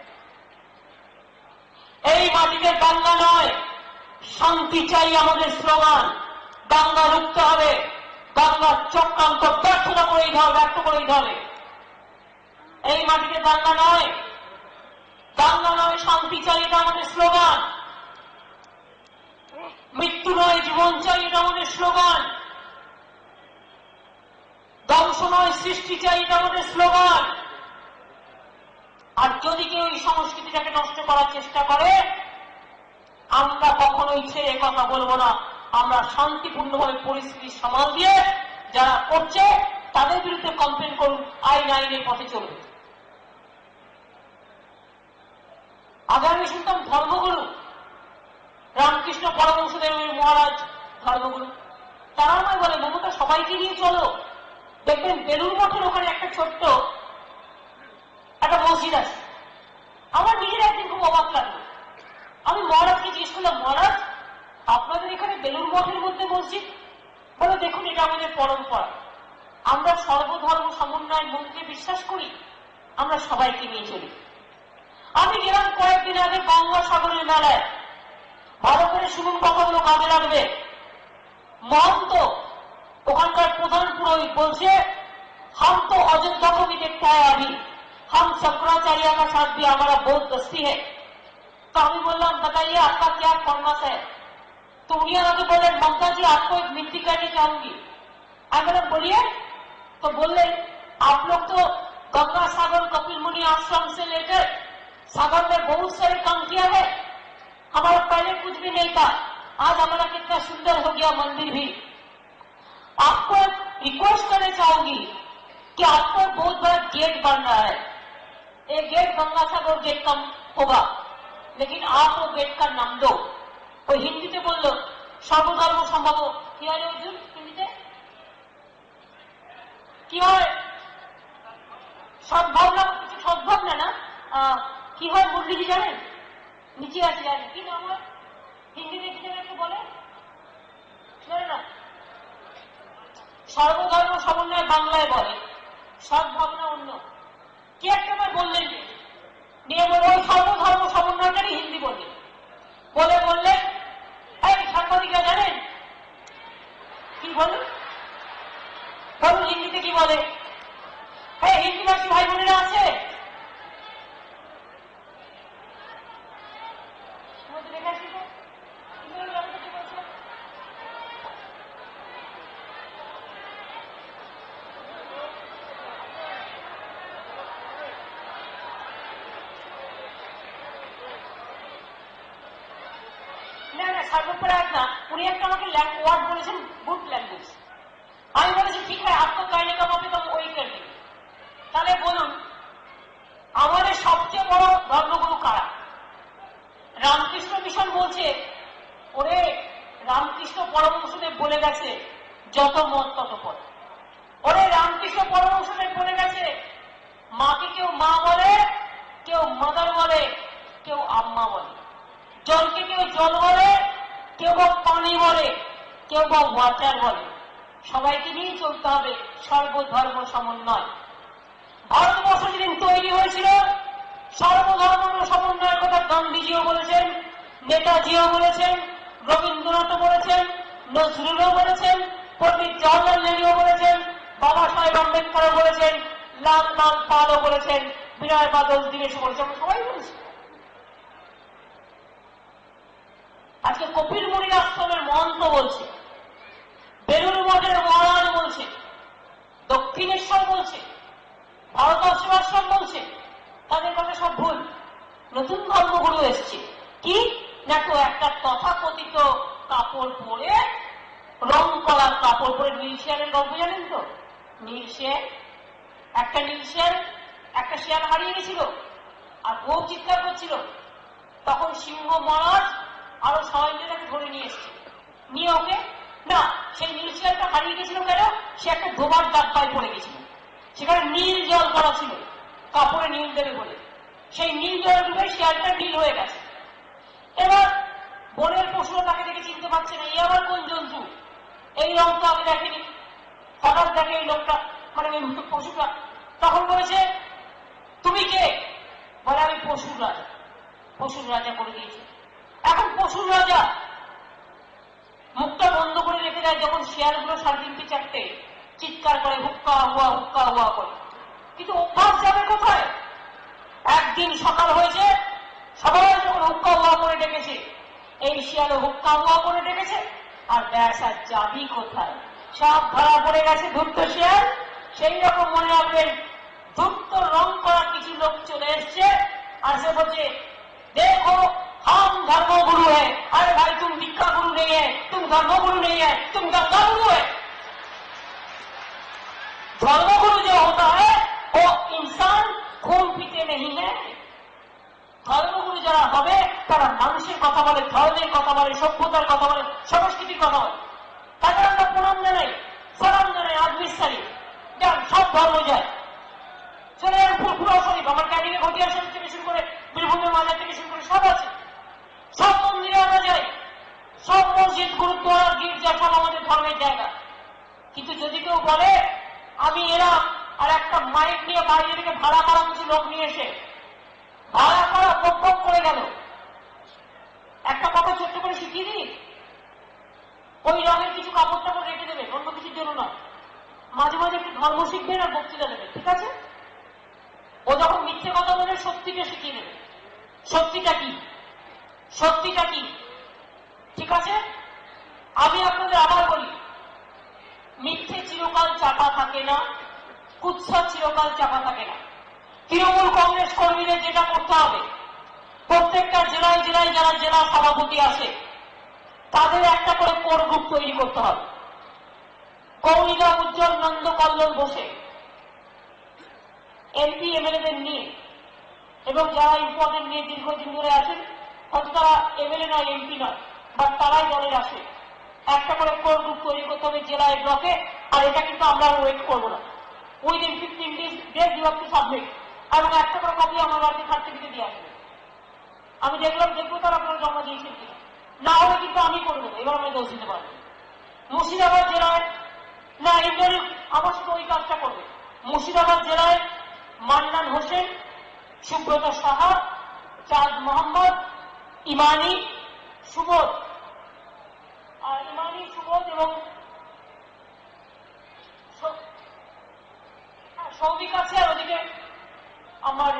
এই মাটিতে দাঙ্গা নয়, শান্তি চাই আমাদের স্লোগান। দাঙ্গা রুখতে হবে, দাঙ্গার চক্রান্ত ব্যর্থ করে দিতে হবে। এই মাটিতে দাঙ্গা নয়, শান্তি চাই, এটা আমাদের স্লোগান। মৃত্যু নয়, জীবন চাই, এটা আমাদের স্লোগান। ধ্বংস নয়, সৃষ্টি চাই, এটা আমাদের স্লোগান। আর যদি কেউ এই সংস্কৃতিটাকে নষ্ট করার চেষ্টা করে, আমরা কখনোই ছেড়ে কথা বলবো না। আমরা শান্তিপূর্ণভাবে পরিস্থিতি সামাল দিয়ে যারা করছে তাদের বিরুদ্ধে কমপ্লেন করুন, আইনের পথে চলবে। আগে আমি শুনতাম ধর্মগুরু, রামকৃষ্ণ পরমহংসদেব মহারাজ ধর্মগুরু, তারা আমায় বলে মমতা সবাইকে নিয়ে চলো, দেখবেন বেলুড় মঠের ওখানে একটা ছোট্ট একটা মসজিদ আছে। আমার নিজের একদিন খুব অবাক লাগলো। আমি মহারাজকে জিজ্ঞেস করলাম, মহারাজ আপনাদের এখানে বেলুড় মঠের মধ্যে মসজিদ? বলে দেখুন এটা আমাদের পরম্পরা, আমরা সর্বধর্ম সমন্বয় মন্ত্রে বিশ্বাস করি, আমরা সবাইকে নিয়ে চলি। আমি গেলাম কয়েকদিন আগে গঙ্গাসাগরের মেলায়, ভালো করে শুনুন কথাগুলো কাজে লাগবে। মহন্ত ওখানকার প্রধান পুরোহিত বলছে, हम तो अयोध्या को भी देखता है अभी, हम शंकराचार्य का साथ भी हमारा बहुत दोस्ती है। तो আমি বললাম बताइए आपका क्या फरमास है? तो उन्हीं आगे बोले ममता जी आपको एक विनती करनी चाहूंगी। আমি বললাম बोलिए। तो बोले आप लोग तो गंगा सागर कपिल मुनि आश्रम से लेकर सागर में बहुत सारी कंकियां है, हमारा पहले कुछ भी नहीं था, आज हमारा कितना सुंदर हो गया मंदिर भी। आपको रिक्वेस्ट करना चाहूंगी कि आपको बहुत बड़ा गेट बन रहा है, एक गेट गंगा सागर गेट कम होगा, लेकिन आप वो गेट का नाम दो। वो हिंदी से बोल लो सर्वधर्म संभव। কি হয় অর্জুন হিন্দিতে? কি হয়? সদ্ভাবনা, কিছু সদ্ভাবনা না, কি হয় মুরলিজি জানেন? নিচে আছে, জানেন কি নাম হয়? হিন্দিতে কি যেন একটু বলে না, সর্বধর্ম সমন্বয় বাংলায় বলে, সদ্ভাবনা অন্য কি একটা বললেন, নিয়ে বলে ওই সর্বধর্ম সমন্বয়টারই হিন্দি বলে বললেন এই সাংবাদিকরা জানেন কি বলে, বলুন হিন্দিতে কি বলে? হ্যাঁ, হিন্দিভাষী ভাই বোনেরা আছে? না না, সর্বোপরি এক না, উনি একটা আমাকে ওয়ার্ড বলেছেন গুড ল্যাঙ্গুয়েজ। আমি বলেছি ঠিক হয়, আপনি কাহিনী কামাতে তো ওই করবে। তাহলে বলুন আমাদের সবচেয়ে বড় ধর্মগুরু কারা? রামকৃষ্ণ মিশন বলছে, ওরে রামকৃষ্ণ পরমহংসদেব বলে গেছে যত মত তত পথ। ওরে রামকৃষ্ণ পরমহংসদেব বলে গেছে মাকে কেউ মা বলে, কেউ মাদার বলে, কেউ আম্মা বলে, জলকে কেউ জল বলে, কেউ বা পানি বলে, কেউ বা ওয়াটার বলে। সবাইকে নিয়ে চলতে হবে, সর্বধর্ম সমন্বয়। ভারতবর্ষ যেদিন তৈরি হয়েছিল সর্বধর্ম সমন্বয়ের কথা গান্ধীজিও বলেছেন, নেতাজিও বলেছেন, রবীন্দ্রনাথও বলেছেন, নজরুলও বলেছেন, পণ্ডিত জওয়াহরলাল নেহরুও বলেছেন, বাবা সাহেব আম্বেদকরও বলেছেন, লাল লাল পালও বলেছেন, বিনয় বাদল দীনেশ বলেছেন, সবাই বলেছেন। আজকে কপিল মুনির আশ্রমের মহন্ত বলছে, বেলুর মঠের মহারাজ বলছে, দক্ষিণেশ্বর বলছে, ভারত সেবাশ্রম বলছে, তাদের কথা সব ভুল। নতুন ধর্মগুরু এসছে কি না, তো একটা তথাকথিত কাপড় পরে, রং করার কাপড় পরে, নীল শেয়ারের গল্প জানেন তো? নীল শেয়ার, একটা নীল শেয়ার, একটা শেয়ার হারিয়ে গেছিল আর বউ চিৎকার করছিল, তখন সিংহ মহারাজ আরো সবাই মিলে তাকে ধরে নিয়ে এসছে, নিয়ে ওকে না, সেই নীল শেয়ারটা হারিয়ে গেছিল কেন? সে একটা ধোবার ডাব্বায় পড়ে গেছিল, সেখানে নীল জল করা ছিল, কাপড়ে নীল দেবে বলে, সেই নীল জল ডুবে শেয়ারটা নীল হয়ে গেছে। এবার বনের পশুরা তাকে দেখে চিনতে পারছে না, এই আবার কোন জন্তু, এই রং তো আমি দেখিনি। হঠাৎ দেখে এই লোকটা, মানে পশুটা, তখন বলেছে তুমি কে? বলে আমি পশুর রাজা। পশুর রাজা করে দিয়েছে। এখন পশুর রাজা মুখটা বন্ধ করে রেখে দেয় যখন শেয়ারগুলো 3:30-4 চিৎকার করে হুক্কা হুয়া করে, কিন্তু অভ্যাস যাবে কোথায়? একদিন সকাল হয়েছে, সবাই যখন হুক্কা হুয়া করে ডেকেছে, এই শিয়ালে হুক্কা হুয়া করে ডেকেছে, আর ব্যাস আর যাবি কোথায়? সব ধরা পড়ে গেছে ধূর্ত শিয়াল। সেই রকম মনে রাখবেন, ধূর্ত রং করা কিছু লোক চলে এসছে, আর সে বলছে देखो हम धर्मगुरु है। अरे भाई तुम दीक्षा गुरु नहीं है, तुम धर्मगुरु नहीं है, तुम गंगा गुरु है। धर्मगुरु जो होता है वो इंसान खून पीते नहीं है। ধর্মগুরু যারা হবে তারা মানুষের কথা বলে, ধর্মের কথা বলে, সভ্যতার কথা বলে, সংস্কৃতির কথা বলে। তাদের আমরা প্রণাম জানাই, সালাম জানাই, আজমির শরীফ যান, সব ধর্ম যায়, চলে যান ফুরফুরা শরীফ, আমার ক্যানিকে ঘটিয়া শরীফ থেকে শুরু করে বীরভূমের মাজার থেকে শুরু করে সব আছে, সব মন্দিরে আমরা যাই, সব মসজিদ, গুরুদ্বারা, গির্জা সব আমাদের ধর্মের জায়গা। কিন্তু যদি কেউ বলে আমি এলাম, আর একটা মাইক নিয়ে বাইরে থেকে ভাড়া করা কিছু লোক নিয়ে এসে ভাড়া করা বক করে গেল, একটা কথা ছোট্ট করে শিখিয়ে দিই, ওই রঙের কিছু কাপড় টাপড় রেখে দেবে, অন্য কিছুর জন্য না, মাঝে মাঝে একটু ধর্ম শিখবেন আর বক্তৃতা দেবে, ঠিক আছে? ও যখন মিথ্যে কথা বলে সত্যিটা শিখিয়ে দেবে, সত্যিটা কি, সত্যিটা কি, ঠিক আছে? আমি আপনাদের আবার বলি, মিথ্যে চিরকাল চাপা থাকে না, কুৎসা চিরকাল চাপা থাকে না। তৃণমূল কংগ্রেস কর্মীদের যেটা করতে হবে, প্রত্যেকটা জেলায় জেলায় যারা জেলা সভাপতি আছে তাদের একটা করে কোর গ্রুপ তৈরি করতে হবে। গৌরীদা, উজ্জ্বল, নন্দ, কল্লোল বসে এমপি এমএলএদের নিয়ে, এবং যারা ইম্পর্টেন্ট নিয়ে দীর্ঘদিন ধরে আছেন, হয়তো তারা এমএলএ নয়, এমপি নয়, বাট তারাই দলের আসে, একটা করে কোর গ্রুপ তৈরি করতে হবে জেলায়, ব্লকে। আর এটা কিন্তু আমরা ওয়েট করবো না, within 15 days you have to submit, এবং একটা করে কপি আমার বাড়িতে সার্টিফিকেট দিয়ে আসবে। আমি দেখবো তারা আপনারা জমা দিয়েছেন কিনা, না হলে কিন্তু আমি করে দেবো, এবার আমি দোষ দিতে পারবো। মুর্শিদাবাদ জেলায় না ইন্দ্রনীল আমার সাথে ওই কাজটা করবে। মুর্শিদাবাদ জেলায় মান্নান হোসেন, সুব্রত সাহা, চাঁদ মোহাম্মদ, ইমানি সুবোধ এবং সৌভিক আছে, আর ওদিকে আমার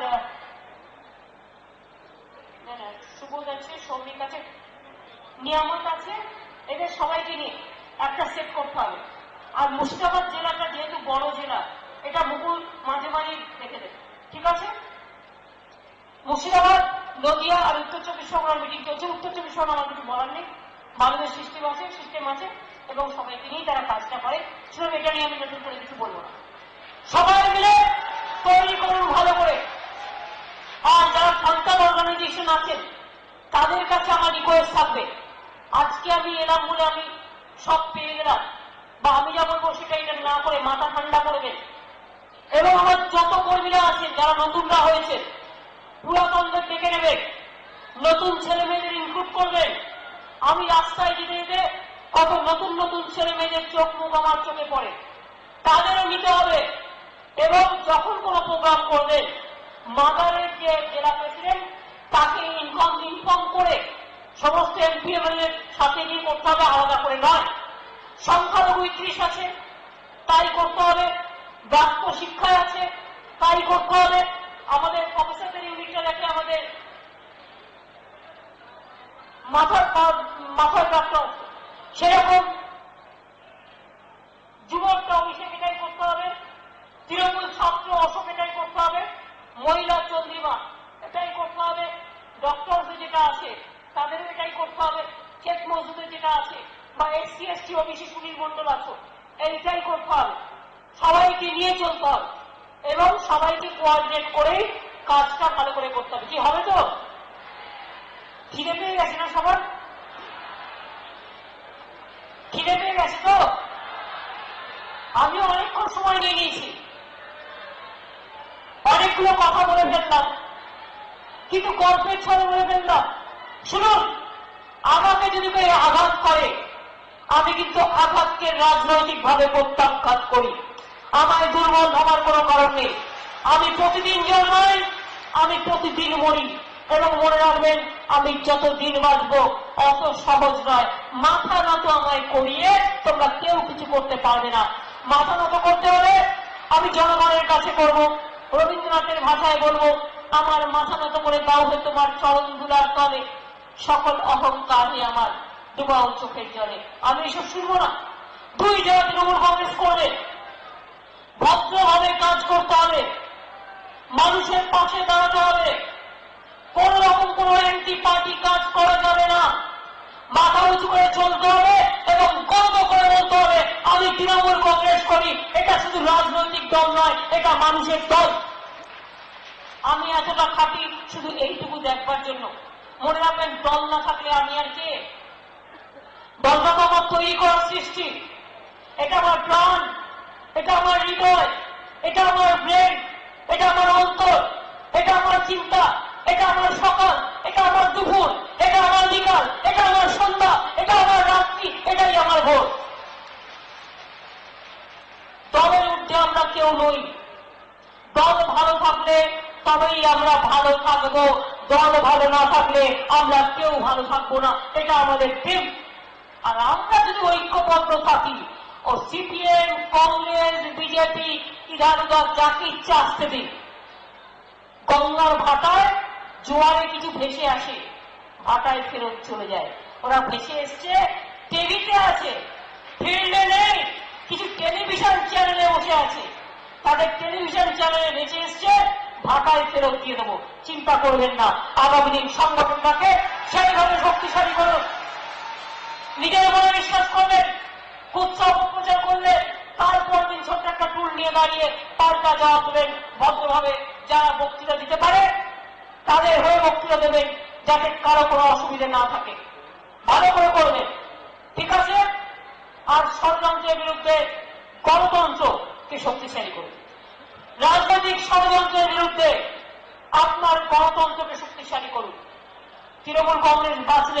সুবোধ আছে, সৌভিক আছে, নিয়ামত আছে। এদের সবাইকে নিয়ে একটা সেট করতে হবে। আর মুর্শিদাবাদ জেলাটা যেহেতু বড় জেলা, এটা মুকুল মাঝে মাঝে দেখে দেবে, ঠিক আছে? মুর্শিদাবাদ, নদিয়া আর উত্তর চব্বিশ পরগনার মিটিং চলছে। উত্তর চব্বিশ পরগনা আমার কিছু বলার নেই, মানুষের সিস্টেম আছে এবং সবাইকে নিয়েই তারা কাজটা করে। সেরকম এটা নিয়ে আমি নতুন করে কিছু বলবো না। সবাই মিলে তৈরি করুন ভালো করে। আর যারা ফান্টাল অর্গানাইজেশন আছেন তাদের কাছে আমার রিকোয়েস্ট থাকবে, আজকে আমি এলাম বলে আমি সব পেয়ে গেলাম বা আমি যা বলবো সেটা এটা না করে মাথা ঠান্ডা করবেন। এবং আমার যত কর্মীরা আছেন যারা নতুনরা হয়েছে, পুরাতনদের ডেকে নেবেন, নতুন ছেলে মেয়েদের ইনক্লুড করবেন। আমি রাস্তায় যেতে যেতে কত নতুন নতুন ছেলে মেয়েদের চোখ মুখ আমার চোখে পড়ে, তাদেরও নিতে হবে। এবং যখন কোনো প্রোগ্রাম করবেন, মাদারের যে জেলা প্রেসিডেন্ট তাকে ইনফর্ম করে সমস্ত এমপি এমএলএর সাথে নিয়ে করতে হবে, আলাদা করে নয়। সংখ্যালঘু 30 আছে, তাই করতে হবে। ব্যাপ্ত শিক্ষায় আছে, তাই করতে হবে। আমাদের প্রফেসরদের ইউনিটটা দেখে আমাদের মাথায় ব্যাপ্ত আছে, সেরকম যুবকটা অভিষেক এটাই করতে হবে। তৃণমূল ছাত্র অশোক এটাই করতে হবে। মহিলা চন্দ্রিমা এটাই করতে হবে। ডক্টর যেটা আছে তাদেরও এটাই করতে হবে। শেখ মজুদের যেটা আছে বা SC ST OBC Sunil Mondal আছে, এইটাই করতে হবে। সবাইকে নিয়ে চলতে হবে এবং সবাইকে কোঅর্ডিনেট করে কাজটা ভালো করে করতে হবে। কি হবে তো? খিদে পেয়ে গেছে না সবার? খিদে পেয়ে গেছে তো? আমিও অনেকক্ষণ সময় নিয়ে নিয়েছি, অনেকগুলো কথা বলে ফেললাম, কিন্তু গল্পের ছলে বলে ফেললাম। শুনুন, আমাকে যদি কেউ আঘাত করে, আমি কিন্তু আঘাতকে রাজনৈতিক ভাবে প্রত্যাখ্যান করি। আমায় দুর্বল ভাবার কোনো কারণ নেই। আমি প্রতিদিন জন্মাই, আমি প্রতিদিন মরি। এবং মনে রাখবেন, আমি যতদিন বাঁচবো অত সহজ নয়। মাথা নত আমায় করিয়ে তোমরা কেউ কিছু করতে পারবে না। মাথা নত করতে হলে আমি জনগণের কাছে করব। রবীন্দ্রনাথের ভাষায় বলবো, আমার মাথা নত করে দাও হে তোমার চরণ ধুলার তলে, সকল অহংকারই আমার ডুবাও চোখের জলে। আমি এসব শুনবো না। 2 জায়গা তৃণমূল কংগ্রেস করবে, ভদ্রভাবে কাজ করতে হবে, মানুষের পাশে দাঁড়াতে হবে। কোন রকম কোন অ্যান্টি পার্টি কাজ করা যাবে না। মাথা উঁচু করে চলতে হবে এবং গর্ব করে বলতে হবে, আমি তৃণমূল কংগ্রেস করি। এটা শুধু রাজনৈতিক দল নয়, এটা মানুষের দল। আমি এতটা খাটি শুধু এইটুকু দেখবার জন্য। মনে রাখবেন, দল না থাকলে আমি আর কে? দলটা তো আমার তৈরি করার সৃষ্টি। এটা আমার প্রাণ, এটা আমার হৃদয়, এটা আমার ব্রেন, এটা আমার অন্তর, এটা আমার চিন্তা, এটা আমার সকাল, এটা আমার দুপুর, এটা আমার বিকাল, এটা আমার সন্ধ্যা, এটা আমার রাত্রি, এটাই আমার ভোর। দলের ঊর্ধ্বে আমরা কেউ নই। দল ভালো থাকলে তবেই আমরা ভালো থাকবো, দল ভালো না থাকলে আমরা কেউ ভালো থাকবো না। এটা আমাদের টিম। আর আমরা যদি ঐক্যবদ্ধ থাকি, ও সিপিএম, কংগ্রেস, বিজেপি, ইধার উধার যাকে ইচ্ছা আসতে দিন। গঙ্গার ভাটায় জোয়ারে কিছু ভেসে আসে, ভাটায় ফেরত চলে যায়। ওরা ভেসে এসছে, টিভিতে আছে, ফিল্ডে নেই, কিছু টেলিভিশন চ্যানেলে বসে আছে। তাদের টেলিভিশন চ্যানেলে ভেসে এসছে, ভাটায় ফেরত দিয়ে দেবো। চিন্তা করবেন না। আগামী দিন সংগঠনটাকে সেইভাবে শক্তিশালী করুন। নিজের মনে বিশ্বাস করবেন। কুৎসা অপপ্রচার করলে তারপর দিন ছোট্ট একটা টুল নিয়ে দাঁড়িয়ে পাল্টা জবাব দেবেন। ভদ্রভাবে যারা বক্তৃতা দিতে পারে তাদের হয়ে বক্তৃতা দেবেন, যাতে কারো কোনো অসুবিধা না থাকে। ভালো করে করবেন, ঠিক আছে? আর ষড়যন্ত্রের বিরুদ্ধে গণতন্ত্রকে শক্তিশালী করুন। রাজনৈতিক ষড়যন্ত্রের বিরুদ্ধে আপনার গণতন্ত্রকে শক্তিশালী করুন। তৃণমূল কংগ্রেস বাঁচলে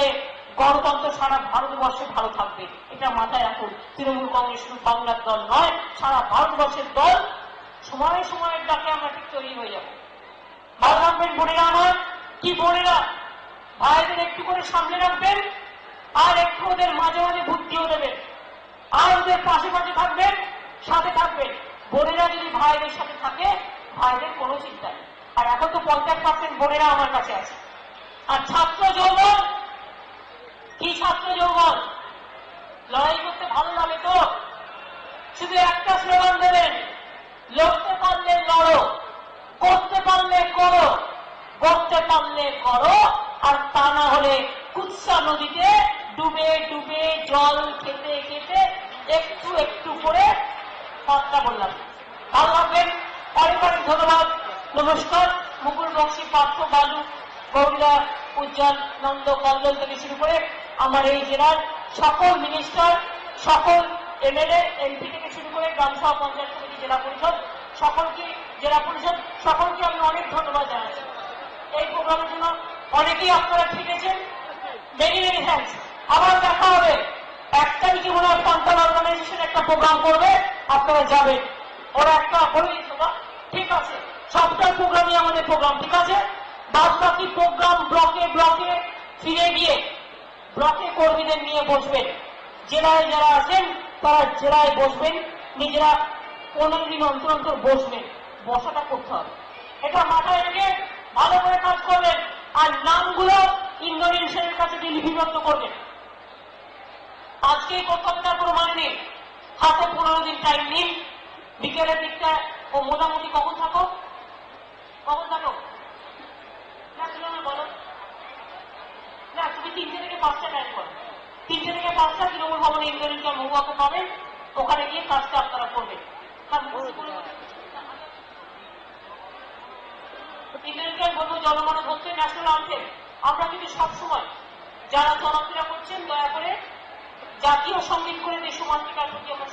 গণতন্ত্র সারা ভারতবর্ষে ভালো থাকবে, এটা মাথায় রাখুন। তৃণমূল কংগ্রেস শুধু বাংলার দল নয়, সারা ভারতবর্ষের দল। সময় সময়ের ডাকে আমরা ঠিক তৈরি হয়ে যাব। ভালো রাখবেন বোনেরা আমার, কি বোনেরা, ভাইদের একটু করে সামনে রাখবেন, আর একটু ওদের মাঝে মাঝে বুদ্ধিও দেবেন, আর ওদের পাশে পাশে থাকবেন, সাথে থাকবেন। বোনেরা যদি ভাইদের সাথে থাকে, ভাইদের কোনো চিন্তা নেই। আর এখন তো 50% বোনেরা আমার কাছে আছে। আর ছাত্র যৌবন, কি ছাত্র যৌবন, লড়াই করতে ভালো লাগে তো? শুধু একটা স্লোগান দেবেন, লড়তে পারলে লড়ো, করতে পারলে করো, করতে পারলে করো, আর তা না হলে কুৎসা নদীতে ডুবে ডুবে জল খেতে খেতে একটু একটু করে কথা বললাম। ভালো লাগবেন, অনেক অনেক ধন্যবাদ। নমস্কার। মুকুল বক্সী, পার্থ, বালু, গৌরীরা, উজ্জ্বল, নন্দ, কল্লোল থেকে শুরু করে আমার এই জেলার সকল মিনিস্টার, সকল এমএলএ, এমপি থেকে শুরু করে গ্রামসভা, পঞ্চায়েত সমিতি, জেলা পরিষদ, সকলকে আমি অনেক ধন্যবাদ জানাচ্ছি এই প্রোগ্রামের জন্য। অনেকেই আপনারা ঠিকেছেন, মেনি মেনি থ্যাংকস। আবার দেখা হবে। 1 তারিখে মনে হয় সন্তান অর্গানাইজেশন একটা প্রোগ্রাম করবে, আপনারা যাবেন। ওরা একটা বলে দিত না, ঠিক আছে, সবটা প্রোগ্রামই আমাদের প্রোগ্রাম, ঠিক আছে। বাদ বাকি প্রোগ্রাম ব্লকে ব্লকে ফিরে গিয়ে ব্লকে কর্মীদের নিয়ে বসবেন। জেলায় যারা আছেন তারা জেলায় বসবেন, নিজেরা 15 দিন অন্তর অন্তর বসবেন, বসাটা করতে হবে। এটা মাথায় রেখে ভালো করে কাজ করবেন। আর নামগুলো ইন্দোনেশিয়ার কাছে লিপিবদ্ধ করবেন। আজকেই করতে হবে তার কোনো মানে নেই। হাতে 15 দিন টাইম নিন। বিকেলের দিকটা ও মোটামুটি কখন থাকো বলো না, তুমি 3টে থেকে 5টা টাইম করো। 3টে থেকে 5টা তৃণমূল ভবনে ইন্দোনেশিয়া মহুয়াকে পাবেন, ওখানে গিয়ে কাজটা আপনারা করবেন। ইন্দোনেশিয়ার বলবো জনগণ হচ্ছে ন্যাশনাল আনথেম। আমরা কিন্তু সবসময় যারা চলাফেরা করছেন দয়া করে জাতীয় সঙ্গীত করে দেশমাতৃকার প্রতি আমরা